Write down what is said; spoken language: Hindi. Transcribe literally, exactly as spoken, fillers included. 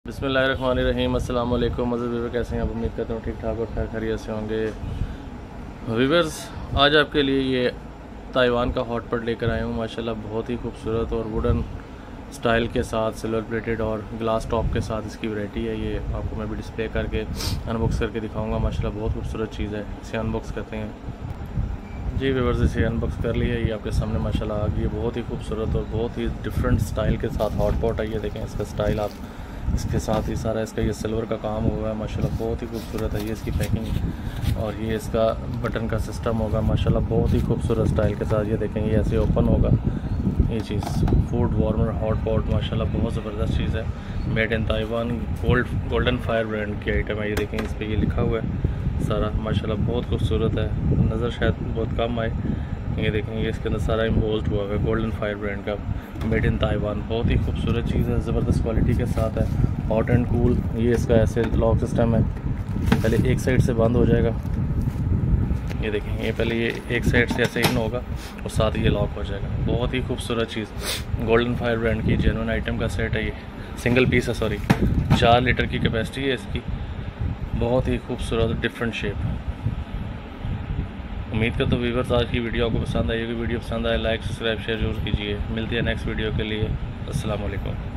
बिस्मिल्लाहिर्रहमानिर्रहीम। अस्सलाम वालेकुम। मज़े वीवर कैसे हैं आप? उम्मीद करता हूँ ठीक ठाक और खैर खैरियत से होंगे। वीवर्स, आज आपके लिए ये ताइवान का हॉट पॉट लेकर आया हूँ। माशाल्लाह बहुत ही खूबसूरत और वुडन स्टाइल के साथ सिल्वर प्लेटेड और ग्लास टॉप के साथ इसकी वैरायटी है। ये आपको मैं भी डिस्प्ले करके अनबॉक्स करके दिखाऊँगा। माशाल्लाह बहुत खूबसूरत चीज़ है। इसे अनबॉक्स करते हैं। जी वीवर्स, इसे अनबॉक्स कर लिया। ये आपके सामने माशाल्लाह आ गई है। बहुत ही खूबसूरत और बहुत ही डिफरेंट स्टाइल के साथ हॉट पॉट है। ये देखें इसका स्टाइल, आप इसके साथ ही सारा इसका ये सिल्वर का काम हुआ है। माशाल्लाह बहुत ही खूबसूरत है। ये इसकी पैकिंग और ये इसका बटन का सिस्टम होगा। माशाल्लाह बहुत ही खूबसूरत स्टाइल के साथ। ये देखें, ये ऐसे ओपन होगा ये चीज़। फूड वार्मर हॉट पॉट माशाल्लाह बहुत ज़बरदस्त चीज़ है। Made in Taiwan, gold golden fire brand की आइटम है। ये देखें, इस पर ये लिखा हुआ है सारा। माशाल्लाह बहुत खूबसूरत है। नज़र शायद बहुत कम आए। ये देखें, ये इसके अंदर सारा इम्बोल्ड हुआ है गोल्डन फायर ब्रांड का, मेड इन ताइवान। बहुत ही खूबसूरत चीज़ है, ज़बरदस्त क्वालिटी के साथ है। Hot and cool. ये इसका ऐसे लॉक सिस्टम है। पहले एक साइड से बंद हो जाएगा। ये देखें, ये पहले ये एक साइड से ऐसे इन होगा और साथ ही ये लॉक हो जाएगा। बहुत ही खूबसूरत चीज़। गोल्डन फायर ब्रांड की जेन्युइन आइटम का सेट है। ये सिंगल पीस है, सॉरी। चार लीटर की कैपेसिटी है इसकी। बहुत ही खूबसूरत डिफरेंट शेप। उम्मीद करता हूँ व्यूअर्स आज की वीडियो आपको पसंद आई होगी। वीडियो पसंद आए लाइक सब्सक्राइब शेयर जरूर कीजिए। मिलती है नेक्स्ट वीडियो के लिए। अस्सलाम वालेकुम।